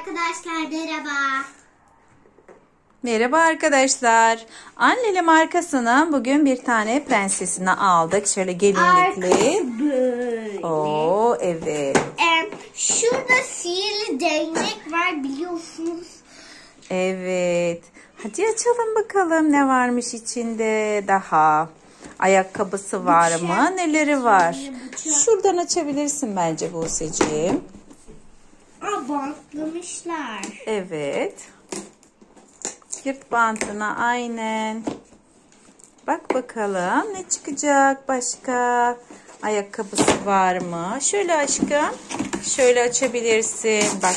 arkadaşlar, merhaba. Merhaba arkadaşlar. Anneli markasının bugün bir tane prensesini aldık. Şöyle gelinlikli. Böyle. Oo evet. Şurada sihirli değnek var, biliyorsunuz. Evet. Hadi açalım bakalım ne varmış içinde daha. Ayakkabısı var mı? Neleri var? Şuradan açabilirsin bence Buse'ciğim. Bantlamışlar. Evet. Sırt bantına aynen. Bak bakalım ne çıkacak başka. Ayakkabısı var mı? Şöyle aşkım. Şöyle açabilirsin. Bak.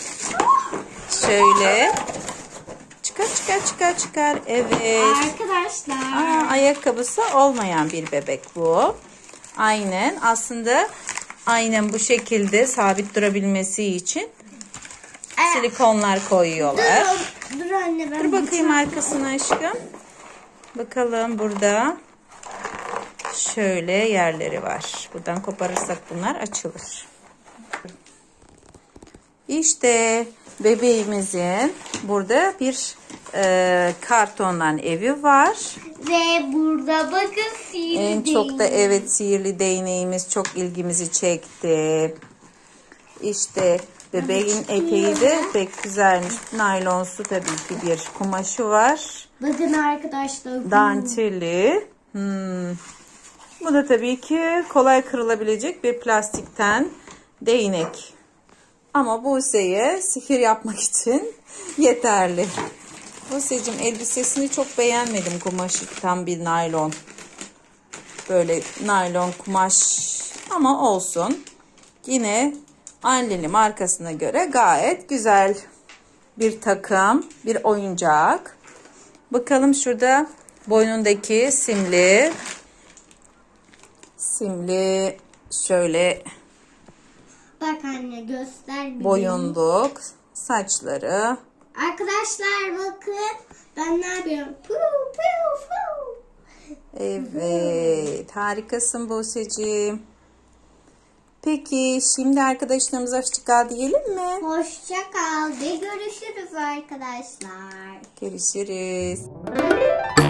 Şöyle. Çıkar. Evet. Arkadaşlar. Ayakkabısı olmayan bir bebek bu. Aynen. Aslında aynen bu şekilde sabit durabilmesi için silikonlar koyuyorlar. Dur anne, ben Dur bakayım arkasına aşkım. Bakalım burada. Şöyle yerleri var. Buradan koparırsak bunlar açılır. İşte bebeğimizin burada bir kartondan evi var. Ve burada bakın sihirli En çok da evet sihirli değneğimiz çok ilgimizi çekti. İşte bebeğin eteği de pek güzelmiş. Naylonsu tabii ki bir kumaşı var. Bakın arkadaşlar. Danteli. Bu da tabii ki kolay kırılabilecek bir plastikten değnek. Ama Buse'ye sihir yapmak için yeterli. Buse'cim elbisesini çok beğenmedim. Kumaşı tam bir naylon. Böyle naylon kumaş ama olsun. Yine Anneli markasına göre gayet güzel bir takım, bir oyuncak. Bakalım şurada boynundaki simli şöyle Bak anne, göster bir. boyunluk, saçları. Arkadaşlar bakın, ben ne yapıyorum? Puu, puu, puu. Evet, harikasın Buse'ciğim. Peki şimdi arkadaşlarımıza hoşça kal diyelim mi? Hoşça kal ve görüşürüz arkadaşlar. Görüşürüz.